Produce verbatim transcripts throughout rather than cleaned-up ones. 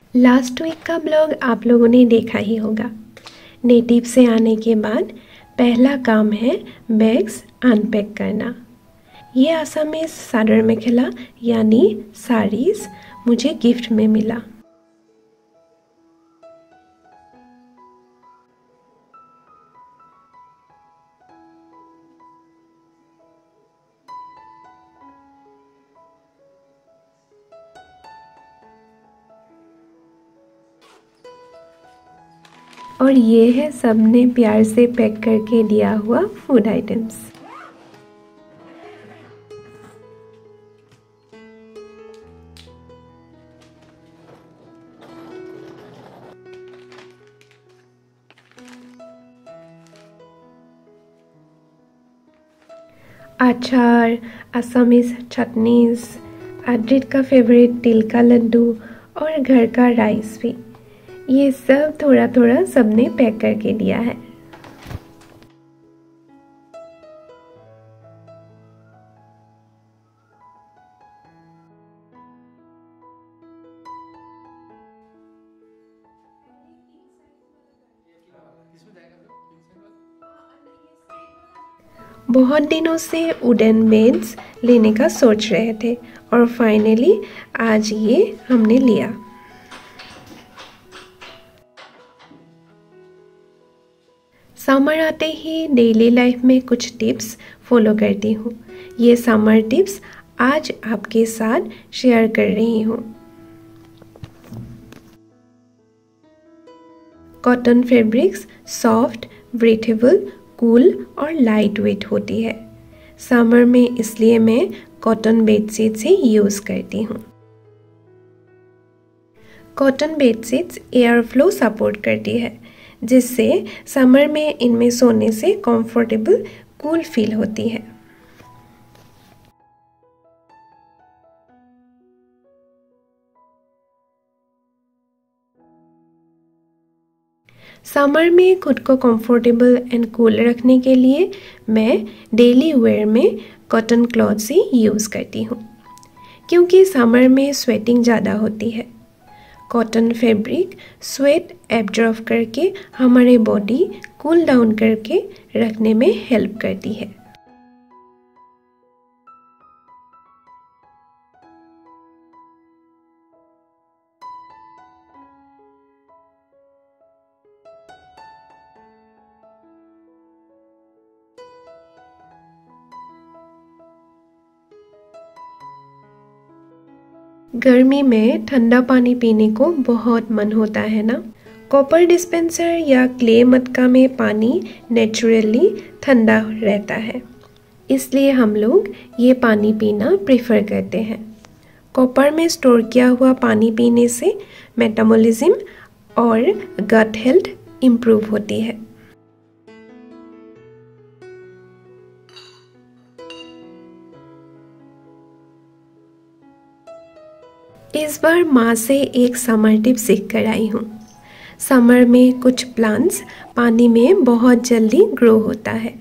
Last week का blog आप लोगों ने देखा ही होगा। नेटिव से आने के बाद पहला काम है बैग्स अनपैक करना। ये आसामीज चादर मेखेला यानी साड़ीज मुझे गिफ्ट में मिला। और ये है सबने प्यार से पैक करके दिया हुआ फूड आइटम्स। अचार, असमीज चटनीज, आद्रित का फेवरेट तिल का लड्डू और घर का राइस भी, ये सब थोड़ा थोड़ा सबने पैक करके दिया है। बहुत दिनों से वुडन बेड्स लेने का सोच रहे थे और फाइनली आज ये हमने लिया। समर आते ही डेली लाइफ में कुछ टिप्स फॉलो करती हूँ। ये समर टिप्स आज आपके साथ शेयर कर रही हूँ। Cotton fabrics soft, breathable, cool और लाइट वेट होती है। समर में इसलिए मैं कॉटन बेडशीट्स ही यूज़ करती हूँ। Cotton bedsheets air flow support करती है, जिससे समर में इनमें सोने से कंफर्टेबल, कूल फील होती है। समर में खुद को कंफर्टेबल एंड कूल रखने के लिए मैं डेली वेयर में कॉटन क्लॉथ्स ही यूज़ करती हूँ, क्योंकि समर में स्वेटिंग ज़्यादा होती है। कॉटन फैब्रिक स्वेट एब्जॉर्ब करके हमारे बॉडी कूल डाउन करके रखने में हेल्प करती है। गर्मी में ठंडा पानी पीने को बहुत मन होता है ना। कॉपर डिस्पेंसर या क्ले मटका में पानी नेचुरली ठंडा रहता है, इसलिए हम लोग ये पानी पीना प्रेफर करते हैं। कॉपर में स्टोर किया हुआ पानी पीने से मेटाबॉलिज्म और गट हेल्थ इम्प्रूव होती है। इस बार माँ से एक समर टिप सीख कर आई हूँ। समर में कुछ प्लांट्स पानी में बहुत जल्दी ग्रो होता है।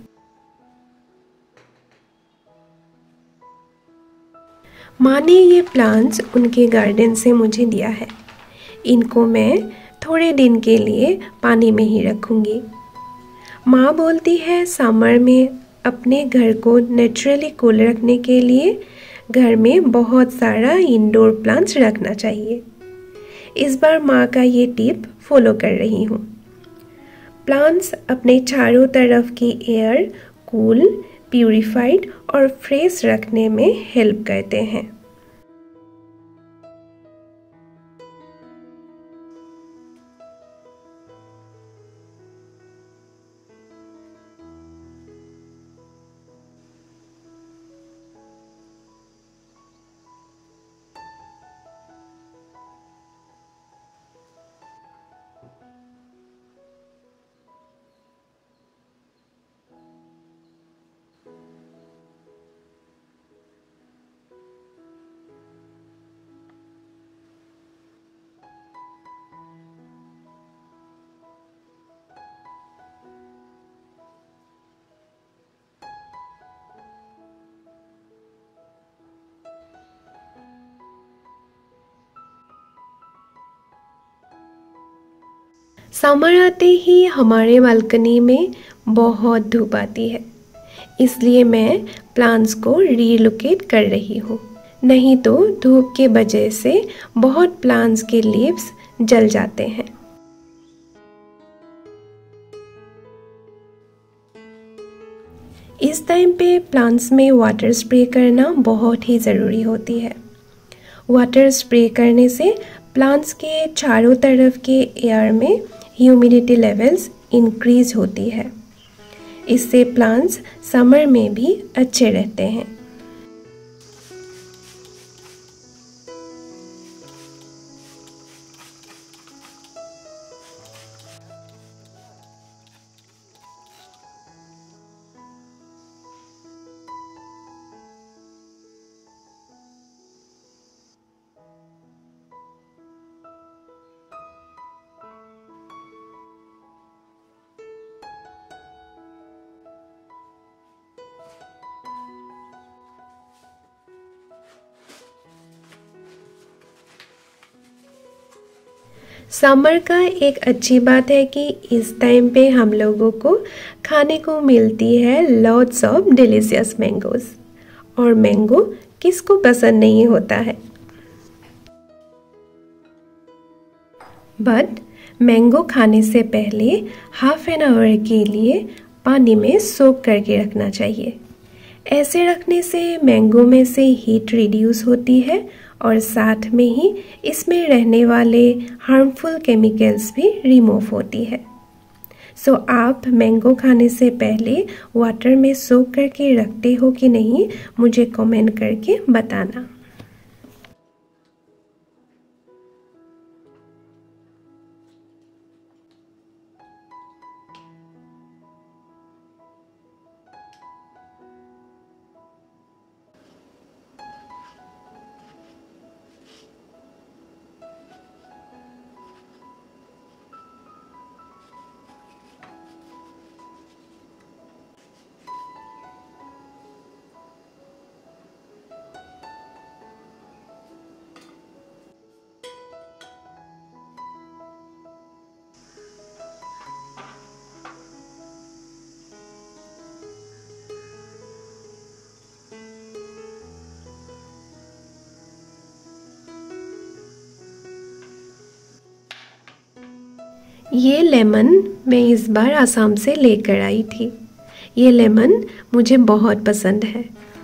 माँ ने ये प्लांट्स उनके गार्डन से मुझे दिया है। इनको मैं थोड़े दिन के लिए पानी में ही रखूँगी। माँ बोलती है समर में अपने घर को नेचुरली कूल रखने के लिए घर में बहुत सारा इंडोर प्लांट्स रखना चाहिए। इस बार माँ का ये टिप फॉलो कर रही हूँ। प्लांट्स अपने चारों तरफ की एयर कूल, प्यूरिफाइड और फ्रेश रखने में हेल्प करते हैं। समर आते ही हमारे बालकनी में बहुत धूप आती है, इसलिए मैं प्लांट्स को रीलोकेट कर रही हूँ। नहीं तो धूप के वजह से बहुत प्लांट्स के लीव्स जल जाते हैं। इस टाइम पे प्लांट्स में वाटर स्प्रे करना बहुत ही ज़रूरी होती है। वाटर स्प्रे करने से प्लांट्स के चारों तरफ के एयर में ह्यूमिडिटी लेवल्स इंक्रीज होती है। इससे प्लांट्स समर में भी अच्छे रहते हैं। समर का एक अच्छी बात है कि इस टाइम पे हम लोगों को खाने को मिलती है लॉट्स ऑफ डिलीशियस मैंगोज। और मैंगो किसको पसंद नहीं होता है। बट मैंगो खाने से पहले हाफ एन आवर के लिए पानी में सोक करके रखना चाहिए। ऐसे रखने से मैंगो में से हीट रिड्यूस होती है और साथ में ही इसमें रहने वाले हार्मफुल केमिकल्स भी रिमूव होती है। सो so, आप मैंगो खाने से पहले वाटर में सोक करके रखते हो कि नहीं, मुझे कमेंट करके बताना। ये लेमन मैं इस बार आसाम से लेकर आई थी। ये लेमन मुझे बहुत पसंद है।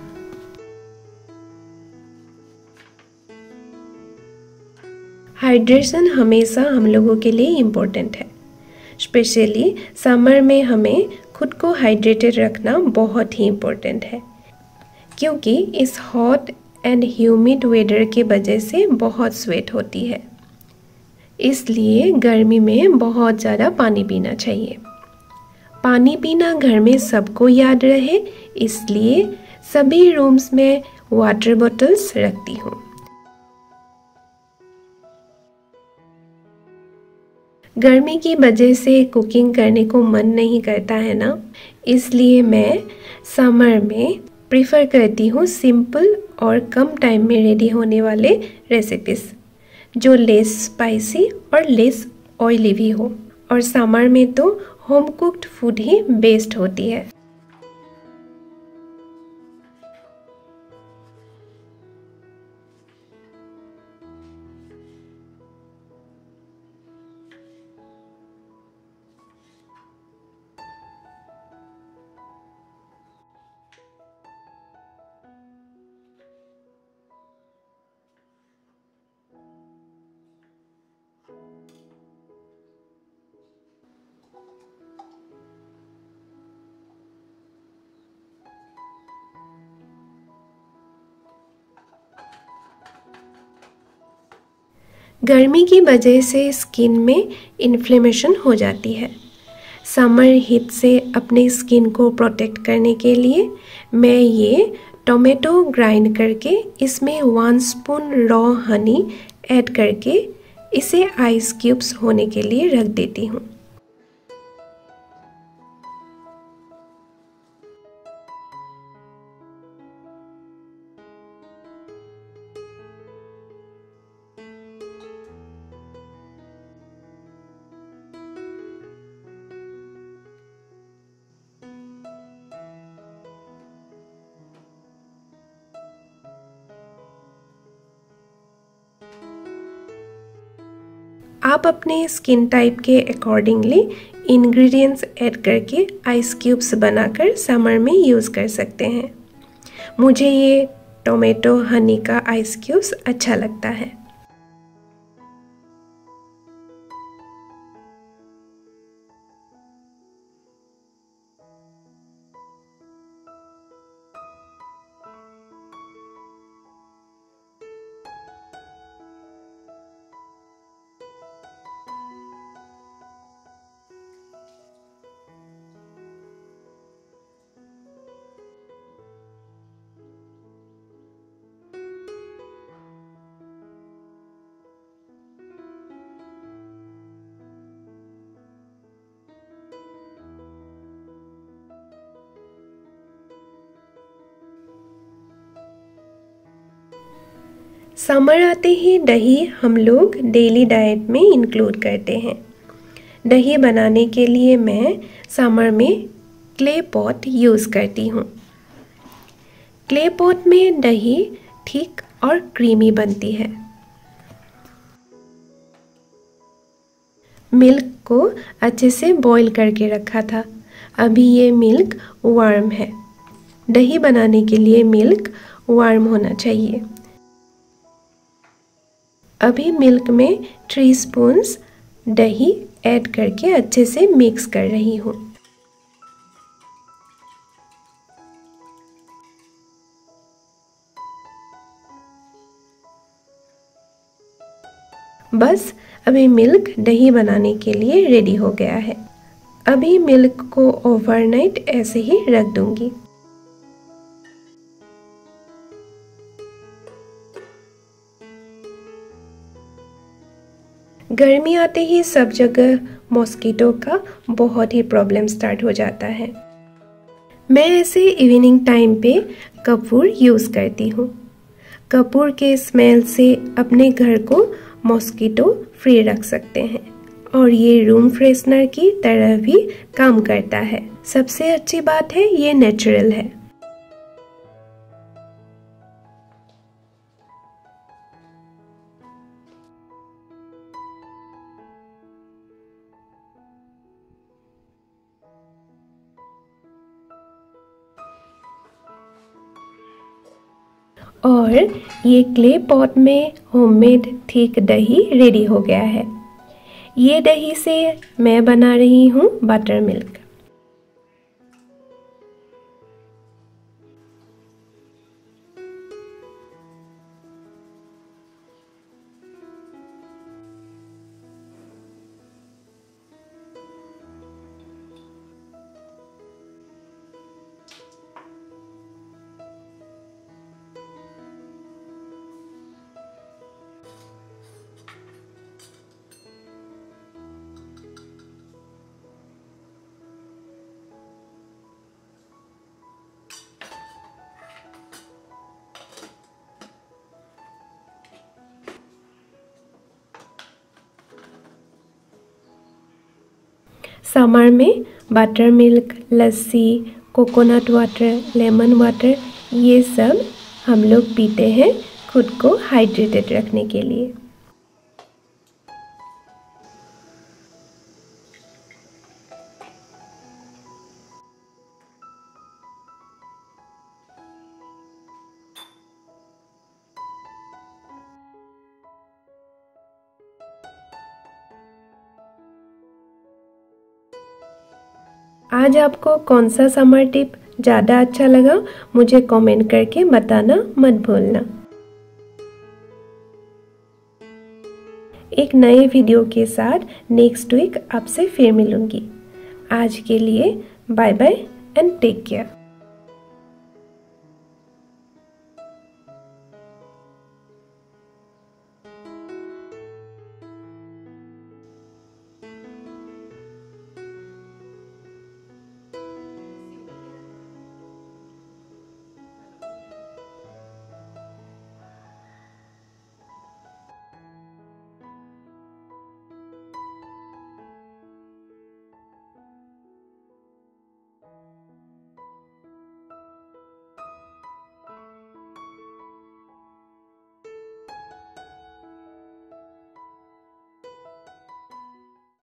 हाइड्रेशन हमेशा हम लोगों के लिए इम्पोर्टेंट है। स्पेशली समर में हमें खुद को हाइड्रेटेड रखना बहुत ही इम्पोर्टेंट है, क्योंकि इस हॉट एंड ह्यूमिड वेदर के वजह से बहुत स्वेट होती है। इसलिए गर्मी में बहुत ज़्यादा पानी पीना चाहिए। पानी पीना घर में सबको याद रहे, इसलिए सभी रूम्स में वाटर बॉटल्स रखती हूँ। गर्मी की वजह से कुकिंग करने को मन नहीं करता है ना, इसलिए मैं समर में प्रेफर करती हूँ सिंपल और कम टाइम में रेडी होने वाले रेसिपीज़, जो लेस स्पाइसी और लेस ऑयली भी हो। और समर में तो होम कुक्ड फूड ही बेस्ट होती है। गर्मी की वजह से स्किन में इन्फ्लेमेशन हो जाती है। समर हीट से अपने स्किन को प्रोटेक्ट करने के लिए मैं ये टोमेटो ग्राइंड करके इसमें one spoon raw honey add करके इसे आइस क्यूब्स होने के लिए रख देती हूँ। आप अपने स्किन टाइप के अकॉर्डिंगली इंग्रेडिएंट्स ऐड करके आइस क्यूब्स बनाकर समर में यूज़ कर सकते हैं। मुझे ये टोमेटो हनी का आइस क्यूब्स अच्छा लगता है। समर आते ही दही हम लोग डेली डाइट में इंक्लूड करते हैं। दही बनाने के लिए मैं समर में क्ले पॉट यूज़ करती हूँ। क्ले पॉट में दही थिक और क्रीमी बनती है। मिल्क को अच्छे से बॉईल करके रखा था। अभी ये मिल्क वार्म है। दही बनाने के लिए मिल्क वार्म होना चाहिए। अभी मिल्क में थ्री स्पून्स दही ऐड करके अच्छे से मिक्स कर रही हूँ। बस अभी मिल्क दही बनाने के लिए रेडी हो गया है। अभी मिल्क को ओवरनाइट ऐसे ही रख दूंगी। गर्मी आते ही सब जगह मॉस्किटो का बहुत ही प्रॉब्लम स्टार्ट हो जाता है। मैं ऐसे इवनिंग टाइम पे कपूर यूज़ करती हूँ। कपूर के स्मेल से अपने घर को मॉस्किटो फ्री रख सकते हैं और ये रूम फ्रेशनर की तरह भी काम करता है। सबसे अच्छी बात है ये नेचुरल है। और ये क्ले पॉट में होममेड थिक दही रेडी हो गया है। ये दही से मैं बना रही हूँ बटर मिल्क। समर में butter milk, lassi, coconut water, lemon water ये सब हम लोग पीते हैं खुद को हाइड्रेटेड रखने के लिए। आज आपको कौन सा समर टिप ज़्यादा अच्छा लगा मुझे कमेंट करके बताना मत भूलना। एक नए वीडियो के साथ नेक्स्ट वीक आपसे फिर मिलूंगी। आज के लिए bye bye and take care.